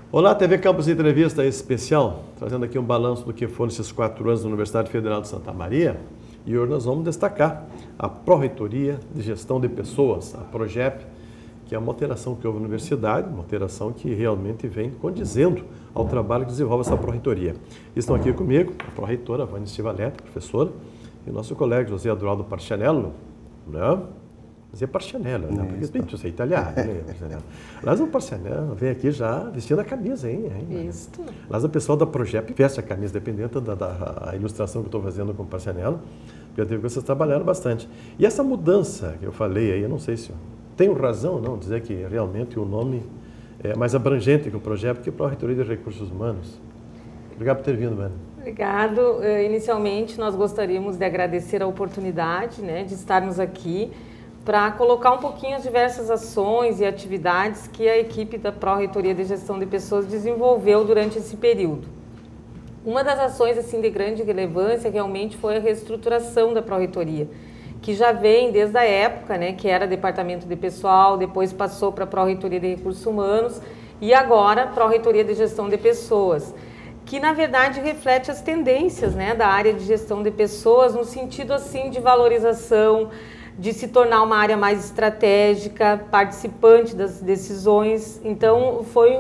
Olá, TV Campus Entrevista especial, trazendo aqui um balanço do que foram esses 4 anos da Universidade Federal de Santa Maria. E hoje nós vamos destacar a Pró-Reitoria de Gestão de Pessoas, a PROGEP, que é uma alteração que houve na universidade, uma alteração que realmente vem condizendo ao trabalho que desenvolve essa Pró-Reitoria. Estão aqui comigo a Pró-Reitora, Vânia Stivaletti, professora, e o nosso colega José Eduardo Parcianello, né? José Parcianello, né? Porque você é italiano, né? Mas o Parcianello vem aqui já vestindo a camisa, hein? Isso. Mas o pessoal da PROGEP veste a camisa, dependendo da ilustração que eu estou fazendo com o Parcianello, porque eu tenho que vocês trabalharam bastante. E essa mudança que eu falei aí, eu não sei se tenho razão ou não, dizer que realmente o nome é mais abrangente que o projeto, porque é Pró-Reitoria de Recursos Humanos. Obrigado por ter vindo, Vânia. Obrigado. Inicialmente, nós gostaríamos de agradecer a oportunidade, né, de estarmos aqui para colocar um pouquinho as diversas ações e atividades que a equipe da Pró-Reitoria de Gestão de Pessoas desenvolveu durante esse período. Uma das ações assim, de grande relevância realmente foi a reestruturação da Pró-Reitoria, que já vem desde a época, né, que era Departamento de Pessoal, depois passou para a Pró-Reitoria de Recursos Humanos e agora Pró-Reitoria de Gestão de Pessoas, que na verdade reflete as tendências, né, da área de gestão de pessoas no sentido assim de valorização, de se tornar uma área mais estratégica, participante das decisões. Então foi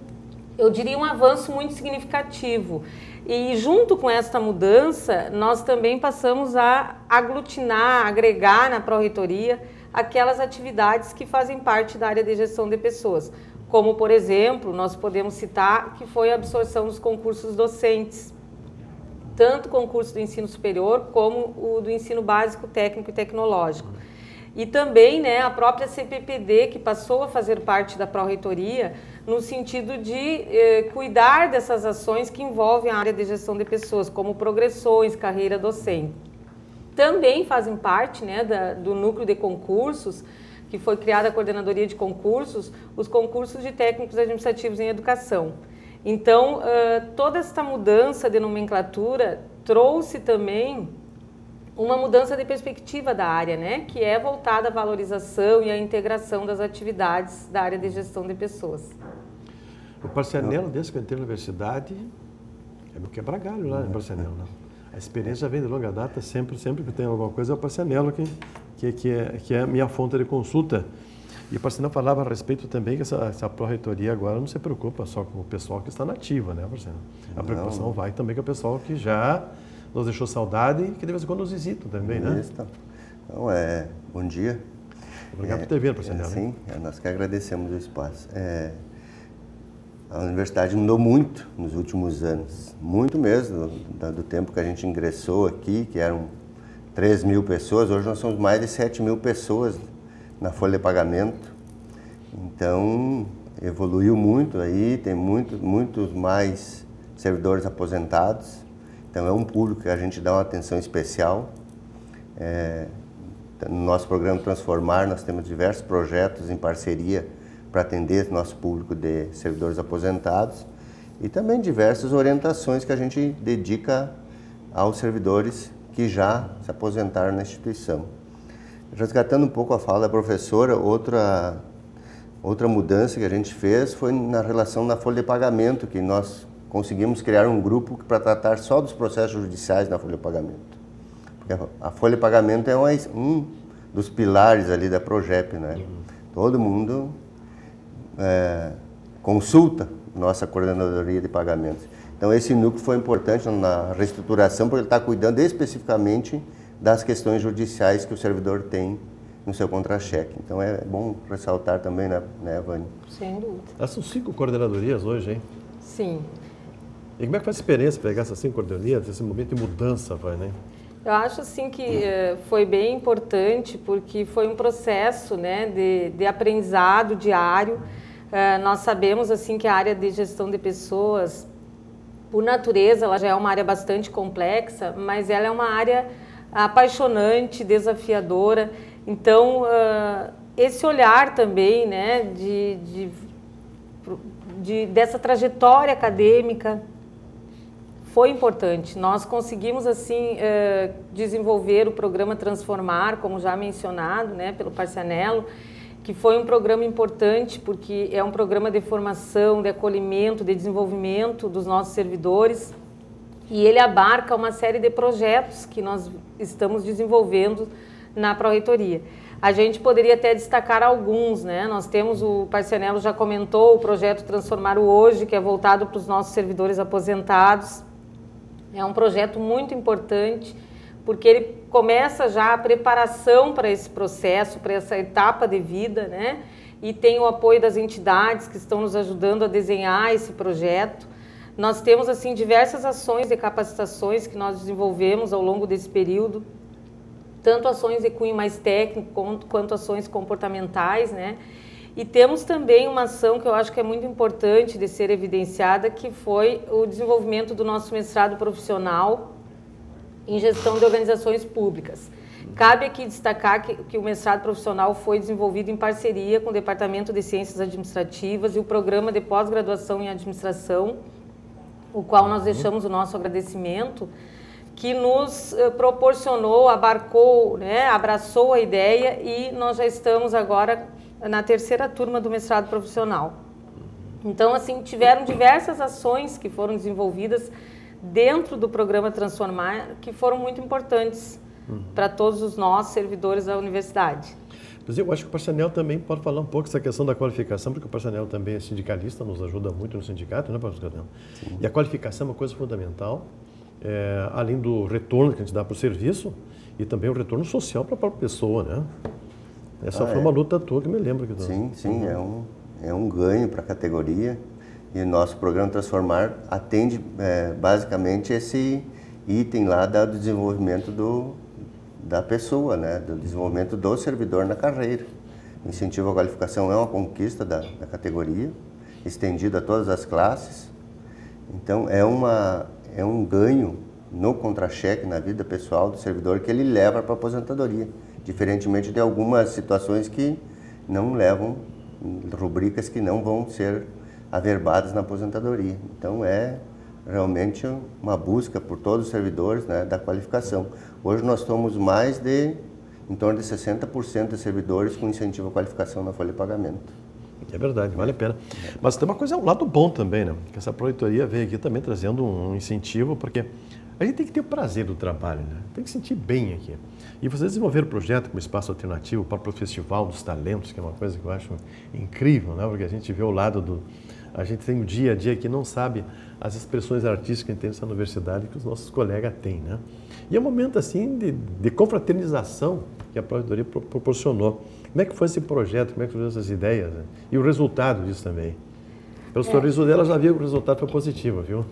eu diria um avanço muito significativo. E junto com esta mudança, nós também passamos a aglutinar, agregar na Pró-Reitoria aquelas atividades que fazem parte da área de gestão de pessoas. Como, por exemplo, nós podemos citar que foi a absorção dos concursos docentes, tanto o concurso do ensino superior como o do ensino básico, técnico e tecnológico. E também, né, a própria CPPD, que passou a fazer parte da Pró-Reitoria, no sentido de cuidar dessas ações que envolvem a área de gestão de pessoas, como progressões, carreira docente. Também fazem parte, né, do núcleo de concursos, que foi criada a Coordenadoria de Concursos, os concursos de técnicos administrativos em educação. Então, toda esta mudança de nomenclatura trouxe também uma mudança de perspectiva da área, né, que é voltada à valorização e à integração das atividades da área de gestão de pessoas. O Parcianello, desde que eu entrei na universidade, é meu quebra-galho lá, né, Parcianello? A experiência já vem de longa data, sempre que tem alguma coisa, é o Parcianello que é a minha fonte de consulta. E o Parcianello falava a respeito também que essa Pró-Reitoria agora não se preocupa só com o pessoal que está na ativa, né, Parcianello? A preocupação vai também com o pessoal que já nos deixou saudade e que de vez em quando nos visitam também, né? Isso. Então, bom dia. Obrigado por ter vindo, Parcianello. Sim, nós que agradecemos o espaço. A universidade mudou muito nos últimos anos, muito mesmo, do tempo que a gente ingressou aqui, que eram 3.000 pessoas, hoje nós somos mais de 7.000 pessoas na folha de pagamento. Então, evoluiu muito aí, tem muitos mais servidores aposentados. Então, é um público que a gente dá uma atenção especial. No nosso programa Transformar, nós temos diversos projetos em parceria para atender nosso público de servidores aposentados e também diversas orientações que a gente dedica aos servidores que já se aposentaram na instituição. Resgatando um pouco a fala da professora, outra mudança que a gente fez foi na relação da folha de pagamento, que nós conseguimos criar um grupo para tratar só dos processos judiciais na folha de pagamento. Porque a folha de pagamento é um dos pilares ali da PROGEP, né? Todo mundo consulta nossa coordenadoria de pagamentos. Então esse núcleo foi importante na reestruturação, porque ele está cuidando especificamente das questões judiciais que o servidor tem no seu contra-cheque. Então é bom ressaltar também, né, Vânia? Sem dúvida. Elas são 5 coordenadorias hoje, hein? Sim. E como é que foi a experiência pegar essas 5 coordenadorias, esse momento de mudança, Vânia? Eu acho assim que foi bem importante, porque foi um processo, né, de aprendizado diário. Nós sabemos assim que a área de gestão de pessoas, por natureza, ela já é uma área bastante complexa, mas ela é uma área apaixonante, desafiadora. Então, esse olhar também, né, dessa trajetória acadêmica foi importante. Nós conseguimos, assim, desenvolver o programa Transformar, como já mencionado, né, pelo Parcianello, que foi um programa importante, porque é um programa de formação, de acolhimento, de desenvolvimento dos nossos servidores, e ele abarca uma série de projetos que nós estamos desenvolvendo na Pró-Reitoria. A gente poderia até destacar alguns, né? Nós temos, o Parcianello já comentou, o projeto Transformar o Hoje, que é voltado para os nossos servidores aposentados. É um projeto muito importante, porque ele começa já a preparação para esse processo, para essa etapa de vida, né? E tem o apoio das entidades que estão nos ajudando a desenhar esse projeto. Nós temos, assim, diversas ações de capacitações que nós desenvolvemos ao longo desse período, tanto ações de cunho mais técnico quanto ações comportamentais, né? E temos também uma ação que eu acho que é muito importante de ser evidenciada, que foi o desenvolvimento do nosso mestrado profissional em gestão de organizações públicas. Cabe aqui destacar que o mestrado profissional foi desenvolvido em parceria com o Departamento de Ciências Administrativas e o Programa de Pós-Graduação em Administração, o qual nós deixamos o nosso agradecimento, que nos proporcionou, abarcou, né, abraçou a ideia, e nós já estamos agora na terceira turma do mestrado profissional. Então, assim, tiveram diversas ações que foram desenvolvidas dentro do programa Transformar, que foram muito importantes para todos os nossos servidores da universidade. Mas eu acho que o Parcianello também pode falar um pouco dessa questão da qualificação, porque o Parcianello também é sindicalista, nos ajuda muito no sindicato, né, Parcianello? E a qualificação é uma coisa fundamental, além do retorno que a gente dá para o serviço, e também o retorno social para a própria pessoa, né? Essa foi uma luta tua que me lembro. Que sim, é um ganho para a categoria, e o nosso programa Transformar atende basicamente esse item lá do desenvolvimento da pessoa, né? Do desenvolvimento do servidor na carreira. O incentivo à qualificação é uma conquista da categoria, estendido a todas as classes. Então, é um ganho no contra-cheque, na vida pessoal do servidor, que ele leva para a aposentadoria, diferentemente de algumas situações que não levam, rubricas que não vão ser averbadas na aposentadoria. Então, é realmente uma busca por todos os servidores, né, da qualificação. Hoje nós somos em torno de 60% de servidores com incentivo à qualificação na folha de pagamento. É verdade, vale a pena. Mas tem uma coisa, um lado bom também, né? Que essa Pró-Reitoria veio aqui também trazendo um incentivo, porque a gente tem que ter o prazer do trabalho, né? Tem que sentir bem aqui. E vocês desenvolveram o projeto como espaço alternativo para o Festival dos Talentos, que é uma coisa que eu acho incrível, né? Porque a gente vê o lado do... A gente tem o dia a dia que não sabe as expressões artísticas que a gente tem nessa universidade que os nossos colegas têm, né? E é um momento, assim, de confraternização que a Pró-Reitoria proporcionou. Como é que foi esse projeto? Como é que foram essas ideias? Né? E o resultado disso também? Pelo sorriso dela, já viu que o resultado foi positivo, viu?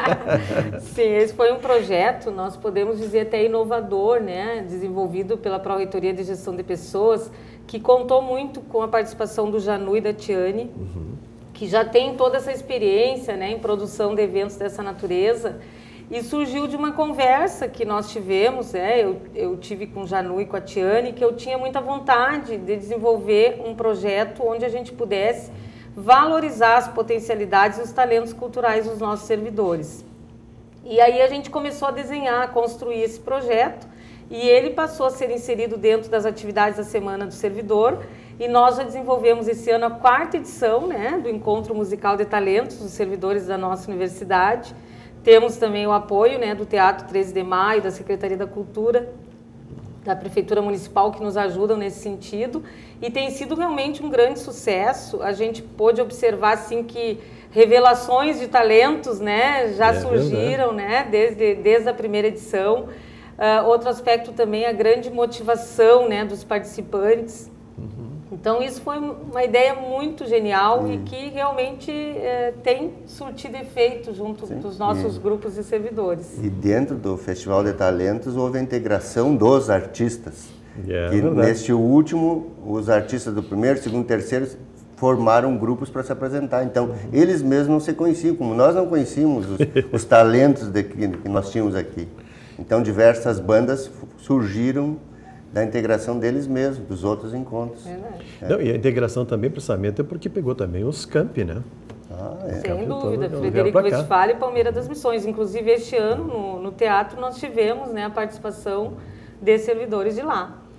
Sim, esse foi um projeto, nós podemos dizer até inovador, né? Desenvolvido pela Pró-Reitoria de Gestão de Pessoas, que contou muito com a participação do Janu e da Tiane, que já tem toda essa experiência, né, em produção de eventos dessa natureza. E surgiu de uma conversa que nós tivemos, né? Eu tive com o Janu e com a Tiane, que eu tinha muita vontade de desenvolver um projeto onde a gente pudesse valorizar as potencialidades e os talentos culturais dos nossos servidores. E aí a gente começou a desenhar, a construir esse projeto, e ele passou a ser inserido dentro das atividades da Semana do Servidor, e nós já desenvolvemos esse ano a 4ª edição, né, do Encontro Musical de Talentos dos servidores da nossa universidade. Temos também o apoio, né, do Teatro 13 de Maio, da Secretaria da Cultura, da Prefeitura Municipal, que nos ajudam nesse sentido, e tem sido realmente um grande sucesso. A gente pôde observar, assim, que revelações de talentos, né, já surgiram, né, desde a primeira edição. Outro aspecto também, a grande motivação, né, dos participantes. Então, isso foi uma ideia muito genial e que realmente tem surtido efeito junto dos nossos grupos de servidores. E dentro do Festival de Talentos houve a integração dos artistas. Que neste último, os artistas do primeiro, segundo, terceiro formaram grupos para se apresentar. Então, eles mesmos não se conheciam, como nós não conhecíamos os talentos que nós tínhamos aqui. Então, diversas bandas surgiram da integração deles mesmos, dos outros encontros. Não, e a integração também, precisamente, é porque pegou também os campi, né? Sem dúvida, Frederico Westphal e Palmeira das Missões. Inclusive, este ano, no teatro, nós tivemos, né, a participação de servidores de lá.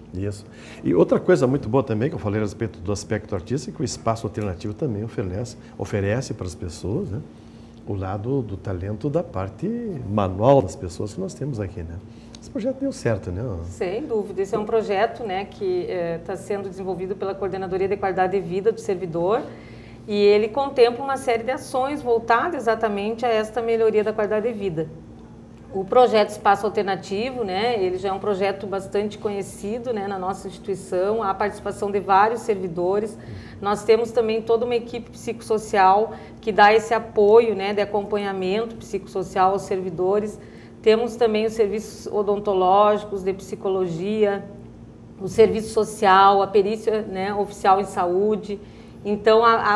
Isso. E outra coisa muito boa também, que eu falei a respeito do aspecto artístico, o espaço alternativo também oferece para as pessoas, né, o lado do talento da parte manual das pessoas que nós temos aqui, né? Esse projeto deu certo, né? Sem dúvida. Esse é um projeto, né, que está sendo desenvolvido pela Coordenadoria de Qualidade de Vida do servidor e ele contempla uma série de ações voltadas exatamente a esta melhoria da qualidade de vida. O projeto Espaço Alternativo, né, ele já é um projeto bastante conhecido, né, na nossa instituição, há a participação de vários servidores. Nós temos também toda uma equipe psicossocial que dá esse apoio, né, de acompanhamento psicossocial aos servidores. Temos também os serviços odontológicos, de psicologia, o serviço social, a perícia, né, oficial em saúde. Então, há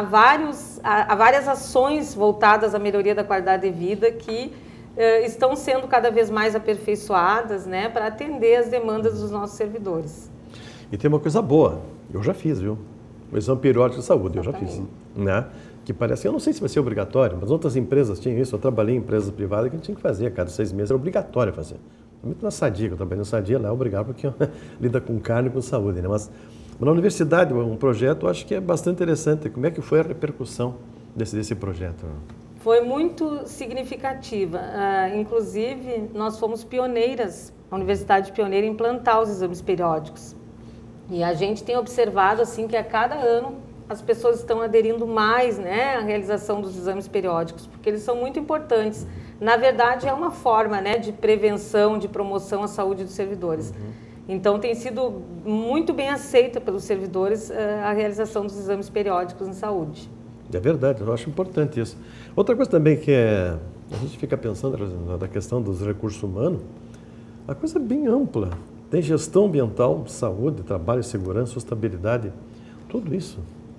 várias ações voltadas à melhoria da qualidade de vida que estão sendo cada vez mais aperfeiçoadas, né, para atender as demandas dos nossos servidores. E tem uma coisa boa, eu já fiz, viu? O exame periódico de saúde, eu já fiz, né? Que parece, eu não sei se vai ser obrigatório, mas outras empresas tinham isso, eu trabalhei em empresas privadas que a gente tinha que fazer, a cada 6 meses era obrigatório fazer. Muito na Sadia, que eu trabalhei na Sadia, lá é obrigado porque lida com carne e com saúde, né? Mas na universidade, um projeto, eu acho que é bastante interessante. Como é que foi a repercussão desse projeto? Foi muito significativa. Inclusive, nós fomos pioneiras, a universidade pioneira em implantar os exames periódicos. E a gente tem observado assim que a cada ano as pessoas estão aderindo mais, né, à realização dos exames periódicos, porque eles são muito importantes. Na verdade, é uma forma, né, de prevenção, de promoção à saúde dos servidores. Então, tem sido muito bem aceita pelos servidores a realização dos exames periódicos em saúde. É verdade, eu acho importante isso. Outra coisa também que a gente fica pensando da questão dos recursos humanos, a coisa é bem ampla. Tem gestão ambiental, saúde, trabalho, segurança, sustentabilidade, tudo isso.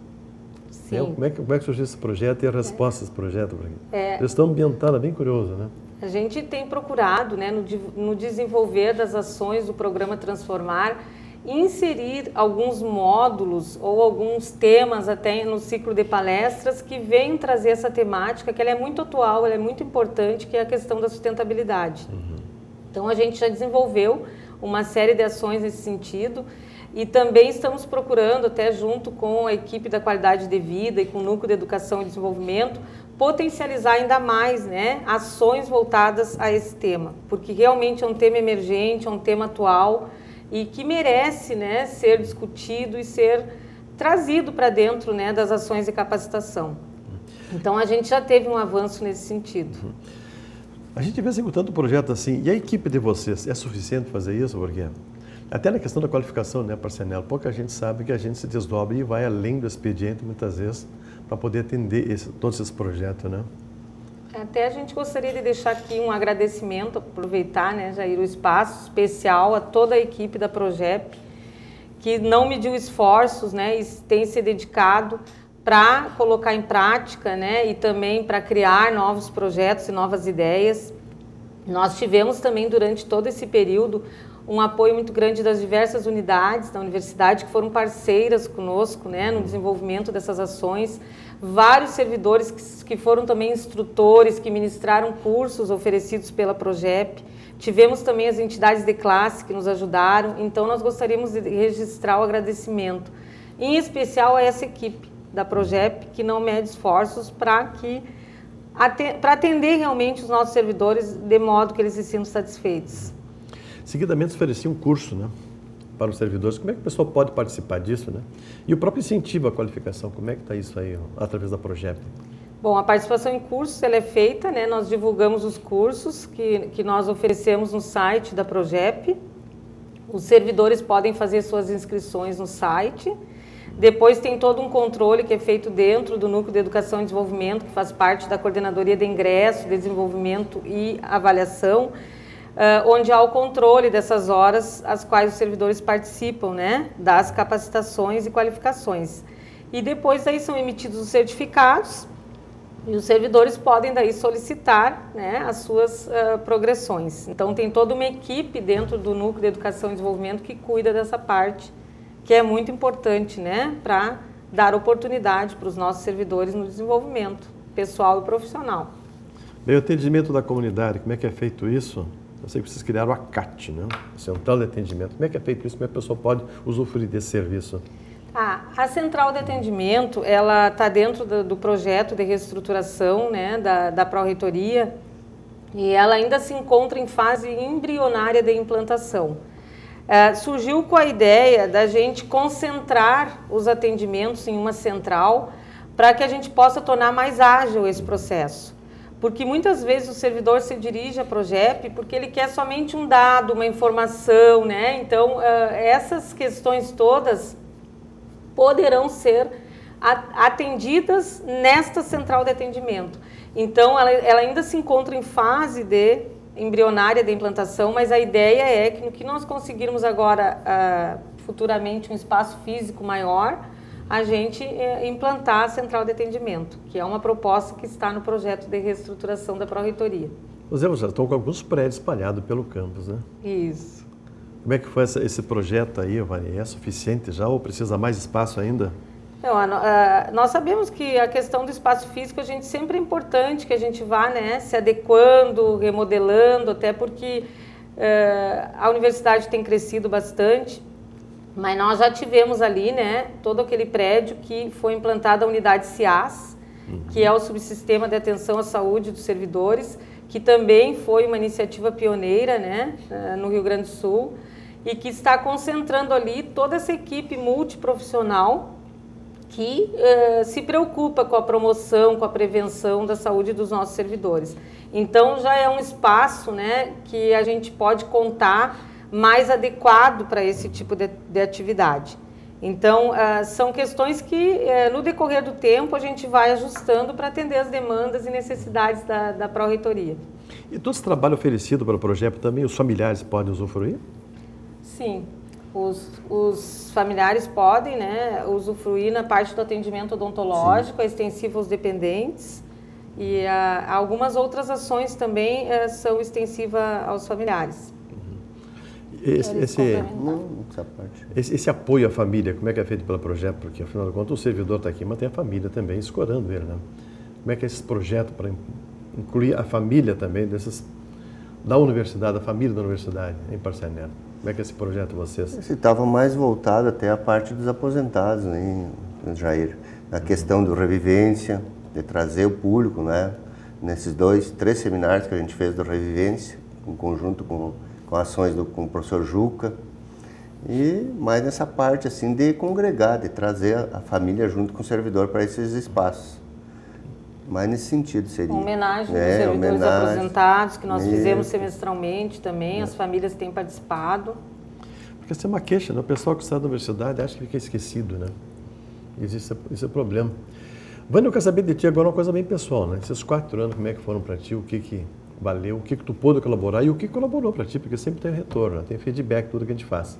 Sim. Como é que surgiu esse projeto e a resposta desse projeto? Gestão ambiental é bem curioso, né? A gente tem procurado, né, no desenvolver das ações do programa Transformar, inserir alguns módulos ou alguns temas até no ciclo de palestras que venham trazer essa temática, que ela é muito atual, ela é muito importante, que é a questão da sustentabilidade. Então, a gente já desenvolveu uma série de ações nesse sentido e também estamos procurando, até junto com a equipe da qualidade de vida e com o Núcleo de Educação e Desenvolvimento, potencializar ainda mais, né, ações voltadas a esse tema, porque realmente é um tema emergente, é um tema atual e que merece, né, ser discutido e ser trazido para dentro, né, das ações de capacitação. Então, a gente já teve um avanço nesse sentido. A gente vê executando um projeto assim, e a equipe de vocês, é suficiente fazer isso? Porque até na questão da qualificação, né, Parcianello, pouca gente sabe que a gente se desdobra e vai além do expediente, muitas vezes, para poder atender todos esses projetos, né? Até a gente gostaria de deixar aqui um agradecimento, aproveitar, né, Jair, o espaço especial a toda a equipe da Progep, que não mediu esforços, né, e tem se dedicado para colocar em prática, né, e também para criar novos projetos e novas ideias. Nós tivemos também, durante todo esse período, um apoio muito grande das diversas unidades da universidade que foram parceiras conosco, né, no desenvolvimento dessas ações. Vários servidores que foram também instrutores, que ministraram cursos oferecidos pela Progep. Tivemos também as entidades de classe que nos ajudaram. Então, nós gostaríamos de registrar o agradecimento, em especial a essa equipe da Progep, que não mede esforços para atender realmente os nossos servidores de modo que eles se sintam satisfeitos. Seguidamente, oferecia um curso, né, para os servidores. Como é que o pessoal pode participar disso, né? E o próprio incentivo à qualificação, como é que está isso aí, através da Progep? Bom, a participação em cursos ela é feita, né? Nós divulgamos os cursos que nós oferecemos no site da Progep. Os servidores podem fazer suas inscrições no site. Depois tem todo um controle que é feito dentro do Núcleo de Educação e Desenvolvimento, que faz parte da Coordenadoria de Ingresso, de Desenvolvimento e Avaliação, onde há o controle dessas horas as quais os servidores participam, né, das capacitações e qualificações. E depois daí são emitidos os certificados e os servidores podem daí solicitar, né, as suas progressões. Então tem toda uma equipe dentro do Núcleo de Educação e Desenvolvimento que cuida dessa parte, que é muito importante, né, para dar oportunidade para os nossos servidores no desenvolvimento pessoal e profissional. Bem, o atendimento da comunidade, como é que é feito isso? Eu sei que vocês criaram a CAT, né? Central de Atendimento. Como é que é feito isso? Como é que a pessoa pode usufruir desse serviço? A Central de Atendimento, ela está dentro do projeto de reestruturação, né, da Pró-Reitoria, e ela ainda se encontra em fase embrionária de implantação. Surgiu com a ideia da gente concentrar os atendimentos em uma central para que a gente possa tornar mais ágil esse processo. Porque muitas vezes o servidor se dirige à Progep porque ele quer somente um dado, uma informação, né? Então, essas questões todas poderão ser atendidas nesta central de atendimento. Então, ela ainda se encontra em fase embrionária de implantação, mas a ideia é que no que nós conseguirmos agora, futuramente, um espaço físico maior, a gente implantar a central de atendimento, que é uma proposta que está no projeto de reestruturação da Pró-Reitoria. Você já estão com alguns prédios espalhados pelo campus, né? Isso. Como é que foi esse projeto aí, Vânia? É suficiente já ou precisa mais espaço ainda? Então, nós sabemos que a questão do espaço físico, a gente sempre é importante que a gente vá, né, se adequando, remodelando, até porque a universidade tem crescido bastante. Mas nós já tivemos ali, né, todo aquele prédio que foi implantada a unidade CIAS, que é o subsistema de atenção à saúde dos servidores, que também foi uma iniciativa pioneira, né, no Rio Grande do Sul, e que está concentrando ali toda essa equipe multiprofissional que se preocupa com a promoção, com a prevenção da saúde dos nossos servidores. Então já é um espaço, né, que a gente pode contar mais adequado para esse tipo de atividade. Então, são questões que, no decorrer do tempo, a gente vai ajustando para atender as demandas e necessidades da Pró-Reitoria. E todo esse trabalho oferecido pelo projeto também, os familiares podem usufruir? Sim, os familiares podem, né, usufruir na parte do atendimento odontológico, extensivo aos dependentes, e algumas outras ações também são extensivas aos familiares. Esse apoio à família, como é que é feito pelo projeto? Porque, afinal de contas, o servidor está aqui, mas tem a família também, escorando ele, né? Como é que é esse projeto para incluir a família também da universidade, da família da universidade, em Parcianello? Como é que é esse projeto de vocês? Esse estava mais voltado até a parte dos aposentados, né, Jair? A questão do Revivência, de trazer o público, né? Nesses 3 seminários que a gente fez do Revivência, em conjunto com ações com o professor Juca, e mais nessa parte assim de congregar, de trazer a família junto com o servidor para esses espaços. Mais nesse sentido seria. Uma homenagem aos servidores aposentados, que nós fizemos semestralmente também, as famílias têm participado. Porque essa é uma queixa, né? O pessoal que está na universidade acha que fica esquecido, né? Esse é o problema. Vânia, eu quero saber de ti agora uma coisa bem pessoal, né? Esses 4 anos, como é que foram para ti, o que valeu, o que tu pôde colaborar e o que colaborou para ti, porque sempre tem retorno, né? Tem feedback, tudo que a gente faz.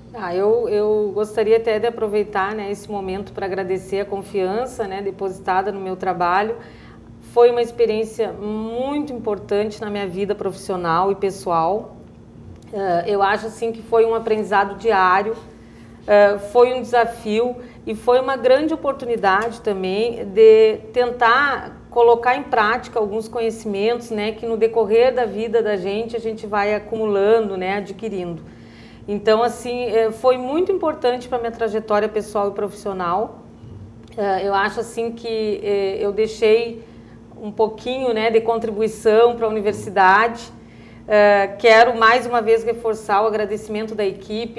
Eu gostaria até de aproveitar, né, esse momento para agradecer a confiança, né, depositada no meu trabalho. Foi uma experiência muito importante na minha vida profissional e pessoal. Eu acho assim que foi um aprendizado diário, foi um desafio e foi uma grande oportunidade também de tentar colocar em prática alguns conhecimentos, né, que no decorrer da vida da gente a gente vai acumulando, né, adquirindo. Então, assim, foi muito importante para a minha trajetória pessoal e profissional. Eu acho, assim, que eu deixei um pouquinho, né, de contribuição para a universidade. Quero, mais uma vez, reforçar o agradecimento da equipe.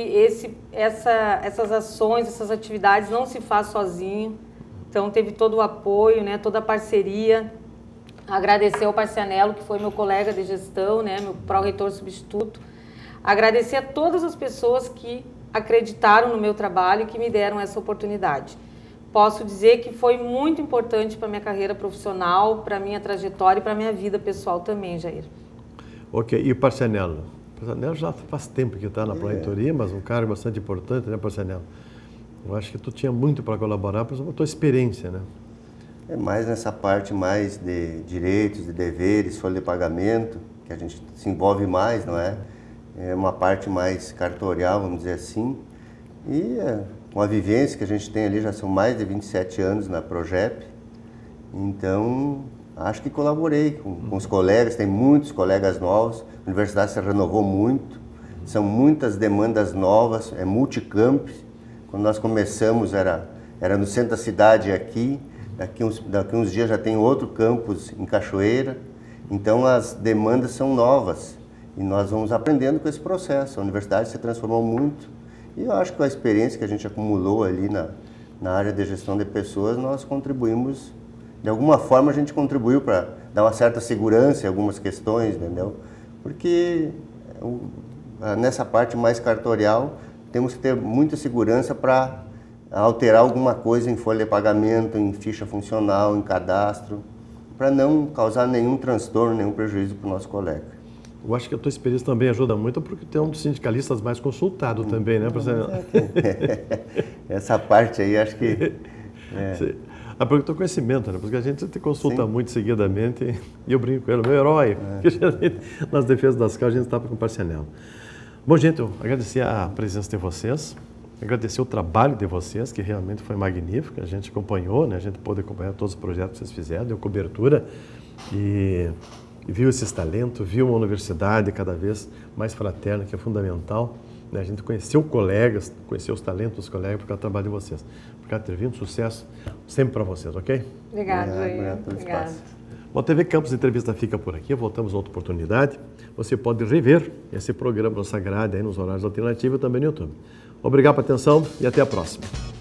Essas ações, essas atividades não se faz sozinho. Então, teve todo o apoio, né, toda a parceria. Agradecer ao Parcianello, que foi meu colega de gestão, né, meu pró-reitor substituto. Agradecer a todas as pessoas que acreditaram no meu trabalho e que me deram essa oportunidade. Posso dizer que foi muito importante para a minha carreira profissional, para a minha trajetória e para a minha vida pessoal também, Jair. Ok, e o Parcianello? O Parcianello já faz tempo que está na pró-reitoria, mas um cargo bastante importante, né, Parcianello? Eu acho que tu tinha muito para colaborar, por exemplo, a tua experiência, né? É mais nessa parte mais de direitos, de deveres, folha de pagamento, que a gente se envolve mais, não é? É uma parte mais cartorial, vamos dizer assim. E com a vivência que a gente tem ali, já são mais de 27 anos na Progep. Então, Acho que colaborei com os colegas, tem muitos colegas novos, a universidade se renovou muito, são muitas demandas novas, é multicampus. Quando nós começamos era no centro da cidade aqui, daqui uns dias já tem outro campus em Cachoeira, então as demandas são novas e nós vamos aprendendo com esse processo. A universidade se transformou muito e eu acho que com a experiência que a gente acumulou ali na área de gestão de pessoas, nós contribuímos, de alguma forma a gente contribuiu para dar uma certa segurança em algumas questões, entendeu? Porque nessa parte mais cartorial temos que ter muita segurança para alterar alguma coisa em folha de pagamento, em ficha funcional, em cadastro, para não causar nenhum transtorno, nenhum prejuízo para o nosso colega. Eu acho que a tua experiência também ajuda muito, porque tu é um dos sindicalistas mais consultado também, né? Essa parte aí, acho que... Porque o teu conhecimento, né? Porque a gente te consulta muito seguidamente e eu brinco com ele, meu herói, porque geralmente nas defesas das causas a gente está com o Parcianello. Bom, gente, eu agradecer a presença de vocês, agradecer o trabalho de vocês, que realmente foi magnífico, a gente acompanhou, né? A gente pôde acompanhar todos os projetos que vocês fizeram, deu cobertura e viu esses talentos, viu uma universidade cada vez mais fraterna, que é fundamental, né? A gente conheceu colegas, conheceu os talentos dos colegas por causa do trabalho de vocês. Por causa de ter vindo, sucesso sempre para vocês, ok? Obrigado, Obrigado. Bom, a TV Campus Entrevista fica por aqui, voltamos a outra oportunidade. Você pode rever esse programa nossa grade aí nos horários alternativos e também no YouTube. Obrigado pela atenção e até a próxima.